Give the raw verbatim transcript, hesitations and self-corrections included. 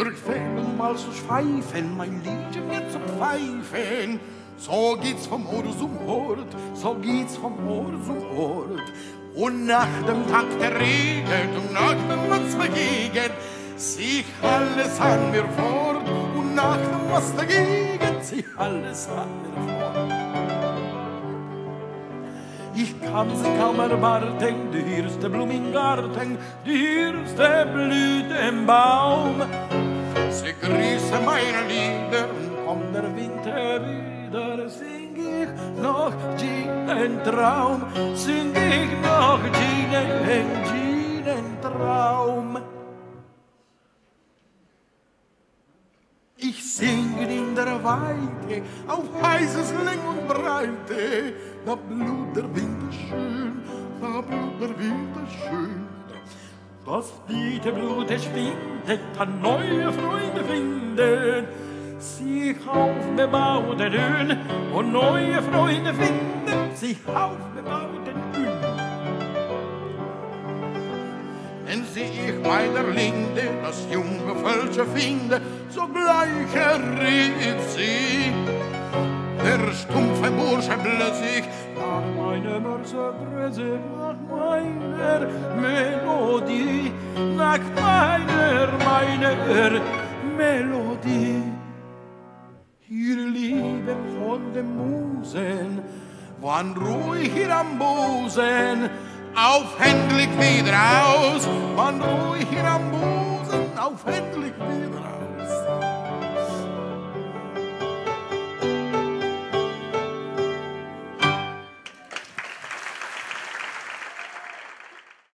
durch Fehlen mal zu schweifen, mein Liedchen jetzt zu pfeifen. So geht's vom Ort zum Ort, so geht's vom Ort zum Ort. Und nach dem Tag der Regen und nach dem was vergegen, sich alles an mir fort. Und nach dem was dagegen, sich alles an mir fort. Ich kann sie kaum erwarten, die erste Blume im Garten, die erste Blüte im Baum. Sie grüße meine Lieder und kommt der Winter wieder, sing ich noch jeden Traum, sing ich noch jeden, jeden Traum. Ich singe in der Weite, auf heißes Länge und Breite, da blüht der Winter schön, da blüht der Winter schön. Das biete Blut schwindet, an neue Freunde findet, sich auf bebauten Höhen und neue Freunde finden, sich auf bebauten Höhen. Wenn sie ich meiner Linde das junge Völkchen finde, sogleich erregt sie. Der stumpfe Bursche blößig nach meiner Mörserbröse, nach meiner Melodie, nach meiner, meiner Melodie. Ihr Liebe von den Musen, wann ruhig hier am Busen, auf endlich wieder aus, wann ruhig hier am Busen, auf endlich wieder aus.